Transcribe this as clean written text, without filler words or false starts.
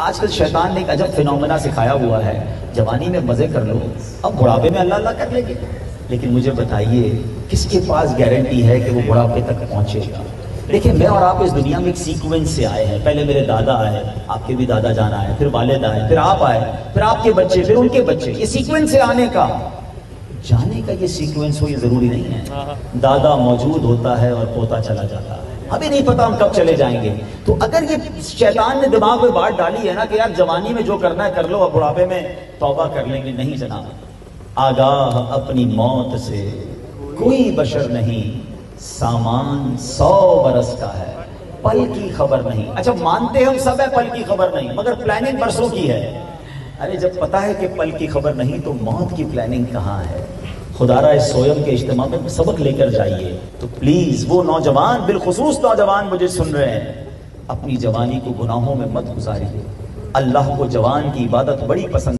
آج کل شیطان نے ایک عجب فینومینا سکھایا ہوا ہے، جوانی میں مزے کر لو، اب بڑھاپے میں اللہ اللہ کر لیں گے۔ لیکن مجھے بتائیے کس کے پاس گارنٹی ہے کہ وہ بڑھاپے تک پہنچے گا؟ دیکھیں میں اور آپ اس دنیا میں ایک سیکوینس سے آئے ہیں، پہلے میرے دادا آئے، آپ کے بھی دادا جان آئے، پھر والد آئے، پھر آپ آئے، پھر آپ کے بچے، پھر ان کے بچے۔ یہ سیکوینس سے آنے کا جانے کا یہ سیکوینس ہو یہ ضروری نہیں ہے۔ دادا موجود ہوتا ہے اور پوتا چلا جاتا ہے، ابھی نہیں پتا ہم کب چلے جائیں گے۔ تو اگر یہ شیطان نے دماغ میں بات ڈالی ہے نا کہ یار جوانی میں جو کرنا ہے کر لو، اب بڑھاپے میں توبہ کر لیں گے، نہیں جناب، آگاہ اپنی موت سے کوئی بشر نہیں، سامان 100 برس کا ہے، پل کی خبر نہیں۔ اچھا مانتے ہم سب ہے پل کی خبر نہیں، مگر پلاننگ برسوں کی ہے۔ ارے جب پتا ہے کہ پل کی خبر نہیں تو موت کی پلاننگ کہاں ہے؟ خدا را اس سویم کے اجتماع میں سبق لے کر جائیے۔ تو پلیز وہ نوجوان، بالخصوص نوجوان مجھے سن رہے ہیں، اپنی جوانی کو گناہوں میں مت گزاریے۔ اللہ کو جوان کی عبادت بڑی پسند